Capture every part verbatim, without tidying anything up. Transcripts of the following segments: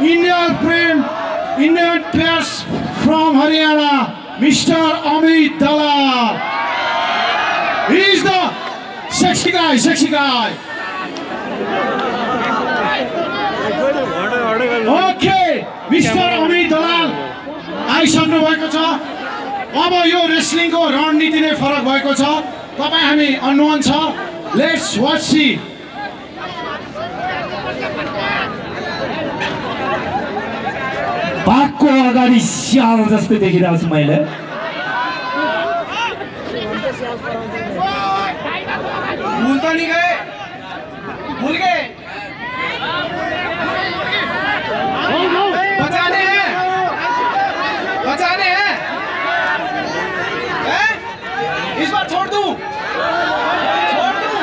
Indian friend, Indian players from Haryana, Mister Amit Dalal. He is the sexy guy, sexy guy. Okay, Mister Amit Dalal. आइसक्नु भएको छ। अब यो wrestling को रणनीति नै फरक भएको छ। तपाई हामी अनुमान छ। Let's watch see. बाघको अगाडि स्याल जस्तो देखिरहेको छु मैले। भूल तो नहीं गए? भूल गए? बचाने हैं? बचाने हैं? हैं? इस बार छोड़ दूं? छोड़ दूं?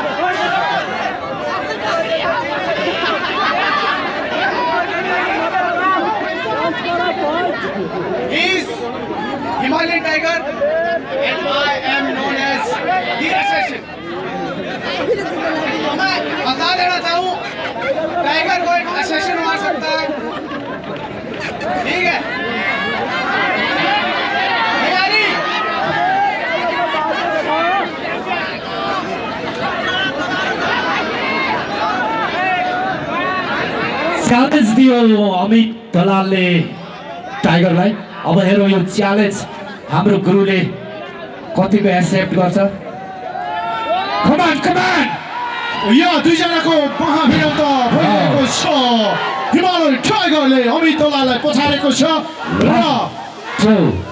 He's Himalayan Tiger and I am known as the assassin. मैं बता देना चाहूँ टाइगर को एक assassin मार सकता है, ठीक है? तैयारी? च्यालेन्ज दियो अमित दलालले टाइगरलाई। अब हेरौँ यो च्यालेन्ज हाम्रो गुरुले कतिको एक्सेप्ट गर्छ। कमान कमान या दुईजनाको महाभिडन्त भइरहेको छ। हिमालयन टाइगरले अमित दलाललाई पछाडेको छ र